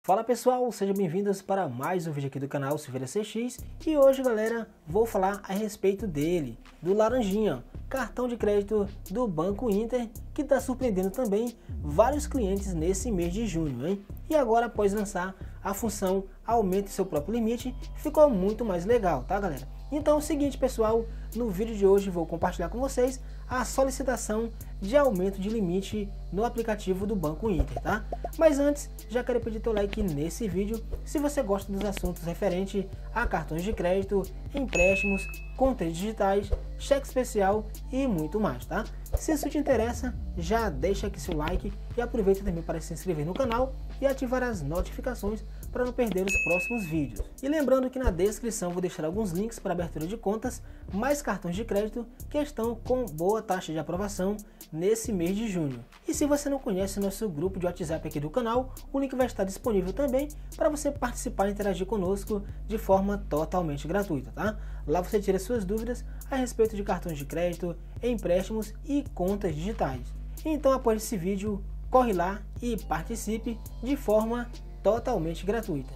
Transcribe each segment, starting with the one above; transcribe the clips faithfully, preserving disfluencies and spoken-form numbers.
Fala pessoal, sejam bem-vindos para mais um vídeo aqui do canal Silveira C X. E hoje, galera, vou falar a respeito dele, do Laranjinha, cartão de crédito do Banco Inter, que está surpreendendo também vários clientes nesse mês de junho, hein? E agora, após lançar a função aumente seu próprio limite, ficou muito mais legal, tá, galera? Então é o seguinte, pessoal, no vídeo de hoje vou compartilhar com vocês a solicitação de aumento de limite no aplicativo do Banco Inter, tá? Mas antes, já quero pedir teu like nesse vídeo se você gosta dos assuntos referentes a cartões de crédito, empréstimos, contas digitais, cheque especial e muito mais, tá? Se isso te interessa, já deixa aqui seu like e aproveita também para se inscrever no canal e ativar as notificações para não perder os próximos vídeos. E lembrando que na descrição vou deixar alguns links para abertura de contas, mais cartões de crédito que estão com boa taxa de aprovação nesse mês de junho. E se você não conhece nosso grupo de WhatsApp aqui do canal, o link vai estar disponível também para você participar e interagir conosco de forma totalmente gratuita, tá? Lá você tira suas dúvidas a respeito de cartões de crédito, empréstimos e contas digitais. Então, após esse vídeo, corre lá e participe de forma totalmente gratuita.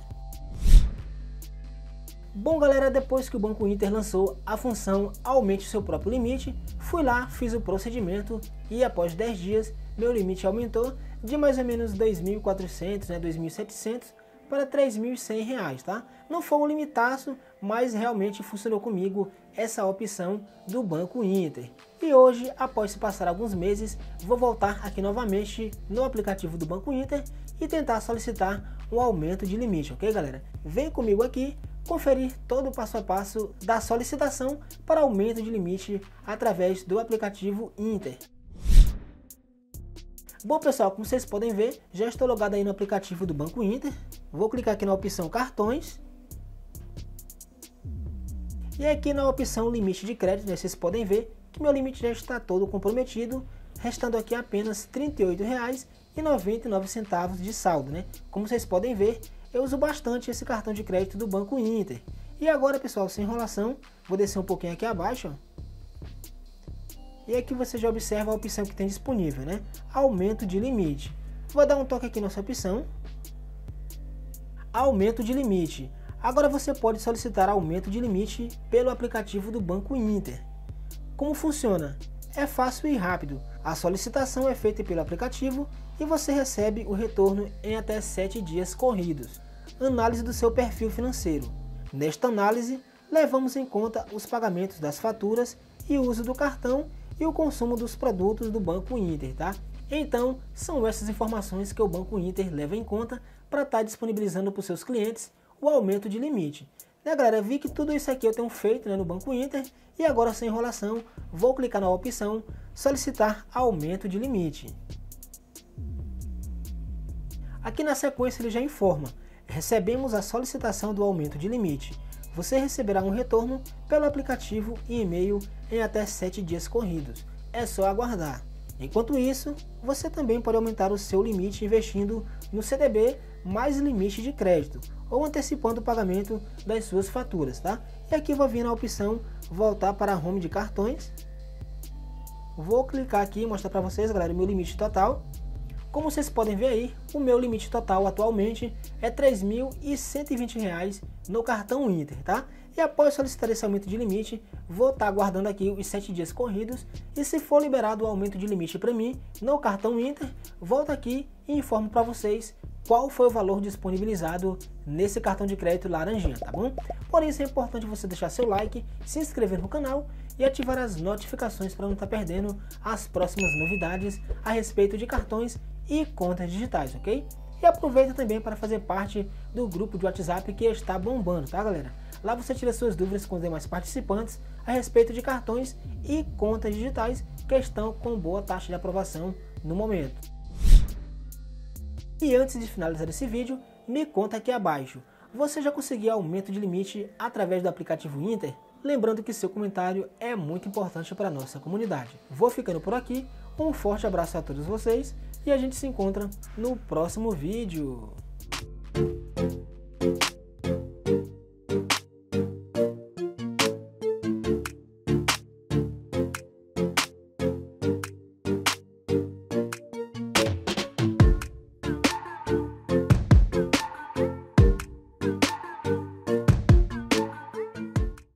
Bom, galera, depois que o Banco Inter lançou a função aumente seu próprio limite, fui lá, fiz o procedimento e após dez dias meu limite aumentou de mais ou menos dois mil e quatrocentos, né, dois mil e setecentos para três mil e cem reais, tá? Não foi um limitaço, mas realmente funcionou comigo essa opção do Banco Inter. E hoje, após se passar alguns meses, vou voltar aqui novamente no aplicativo do Banco Inter e tentar solicitar um aumento de limite, ok, galera? Vem comigo aqui conferir todo o passo a passo da solicitação para aumento de limite através do aplicativo Inter. Bom, pessoal, como vocês podem ver, já estou logado aí no aplicativo do Banco Inter. Vou clicar aqui na opção cartões. E aqui na opção limite de crédito, né, vocês podem ver que meu limite já está todo comprometido, restando aqui apenas trinta e oito reais e noventa e nove centavos de saldo, né? Como vocês podem ver, eu uso bastante esse cartão de crédito do Banco Inter. E agora, pessoal, sem enrolação, vou descer um pouquinho aqui abaixo, ó. E aqui você já observa a opção que tem disponível, né? Aumento de limite. Vou dar um toque aqui nessa opção. Aumento de limite. Agora você pode solicitar aumento de limite pelo aplicativo do Banco Inter. Como funciona? É fácil e rápido. A solicitação é feita pelo aplicativo e você recebe o retorno em até sete dias corridos. Análise do seu perfil financeiro. Nesta análise, levamos em conta os pagamentos das faturas e o uso do cartão e o consumo dos produtos do Banco Inter, tá? Então, são essas informações que o Banco Inter leva em conta para estar tá disponibilizando para os seus clientes o aumento de limite. Né, galera? Vi que tudo isso aqui eu tenho feito, né, no Banco Inter e agora, sem enrolação, vou clicar na opção solicitar aumento de limite. Aqui na sequência ele já informa: recebemos a solicitação do aumento de limite. Você receberá um retorno pelo aplicativo e e-mail em até sete dias corridos. É só aguardar. Enquanto isso, você também pode aumentar o seu limite investindo no C D B mais limite de crédito ou antecipando o pagamento das suas faturas, tá? E aqui vou vir na opção voltar para a home de cartões. Vou clicar aqui e mostrar para vocês, galera, o meu limite total. Como vocês podem ver aí, o meu limite total atualmente é três mil e cento e vinte reais no cartão Inter, tá? E após solicitar esse aumento de limite, vou estar aguardando aqui os sete dias corridos e se for liberado o aumento de limite para mim no cartão Inter, volto aqui e informo para vocês qual foi o valor disponibilizado nesse cartão de crédito Laranjinha, tá bom? Por isso é importante você deixar seu like, se inscrever no canal e ativar as notificações para não estar perdendo as próximas novidades a respeito de cartões e contas digitais, ok? E aproveita também para fazer parte do grupo de WhatsApp que está bombando, tá, galera? Lá você tira suas dúvidas com os demais participantes a respeito de cartões e contas digitais que estão com boa taxa de aprovação no momento. E antes de finalizar esse vídeo, me conta aqui abaixo, você já conseguiu aumento de limite através do aplicativo Inter? Lembrando que seu comentário é muito importante para a nossa comunidade. Vou ficando por aqui, um forte abraço a todos vocês e a gente se encontra no próximo vídeo.